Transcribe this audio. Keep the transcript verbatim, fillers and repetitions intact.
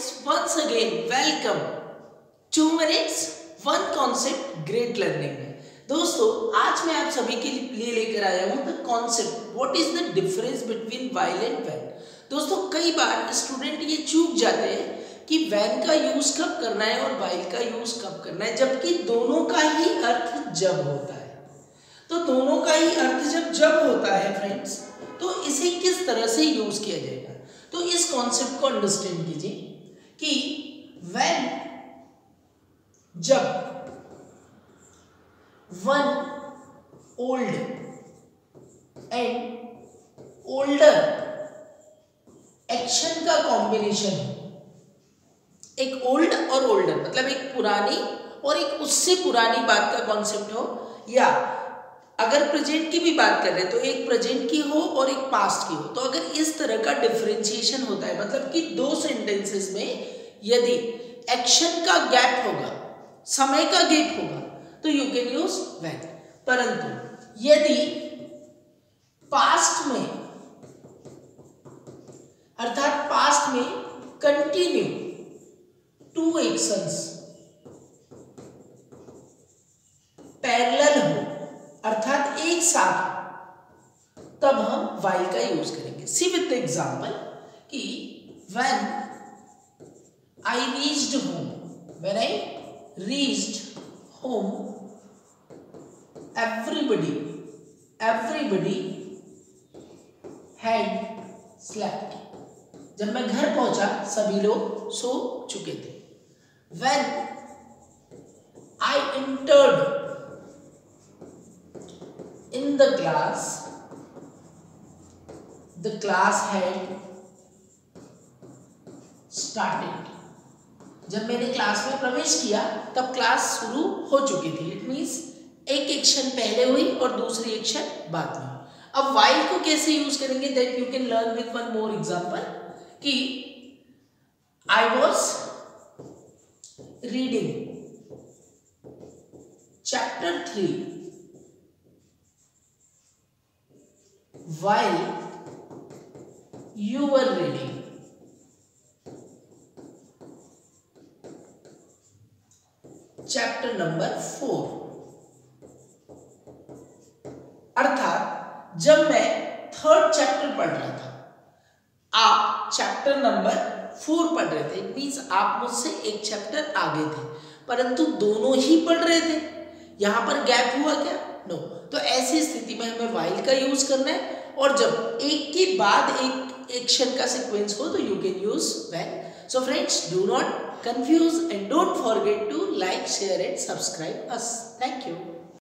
friends, once again welcome. Two minutes, one concept, great learning में दोस्तों आज मैं आप सभी के लिए लेकर आया हूँ the concept what is the difference between while and when. दोस्तों कई बार स्टूडेंट ये चूक जाते हैं कि व्हेन का यूज कब करना है और व्हाइल का यूज कब करना है, जबकि दोनों का ही अर्थ जब होता है। तो दोनों का ही अर्थ जब जब होता है फ्रेंड्स, तो इसे किस तरह से यूज किया जाएगा। तो इस कॉन्सेप्ट को अंडरस्टैंड कीजिए कि व्हेन जब one old and older action का कॉम्बिनेशन हो, एक ओल्ड और ओल्डर मतलब एक पुरानी और एक उससे पुरानी बात का कॉन्सेप्ट हो, या अगर प्रेजेंट की भी बात कर रहे हैं तो एक प्रेजेंट की हो और एक पास्ट की हो। तो अगर इस तरह का डिफरेंशिएशन होता है, मतलब कि दो सेंटेंसेस में यदि एक्शन का गैप होगा, समय का गैप होगा, तो यू कैन यूज व्हेन। परंतु यदि पास्ट में अर्थात पास्ट में कंटिन्यू टू एक्शंस पैरेलल हो अर्थात एक साथ, तब हम व्हाइल का यूज करेंगे। सी विद द एग्जांपल कि when I reached home, when I reached home everybody everybody had slept, जब मैं घर पहुंचा सभी लोग सो चुके थे। When I entered in the class, the class had started, जब मैंने क्लास में प्रवेश किया तब क्लास शुरू हो चुकी थी। इट मीन्स एक एक्शन पहले हुई और दूसरी एक्शन बाद में। अब व्हाइल को कैसे यूज करेंगे, that you can learn with one more example कि I was reading chapter three while you were reading chapter number four। अर्थात जब मैं थर्ड चैप्टर पढ़ रहा था, आप चैप्टर नंबर फोर पढ़ रहे थे। इट मीन्स आप मुझसे एक चैप्टर आगे थे, परंतु दोनों ही पढ़ रहे थे। यहां पर गैप हुआ क्या? नो। तो ऐसी स्थिति में हमें व्हाइल का यूज करना है, और जब एक के बाद एक एक्शन का सीक्वेंस हो तो you can use when. So friends, do not confuse and don't forget to like, share and subscribe us. Thank you.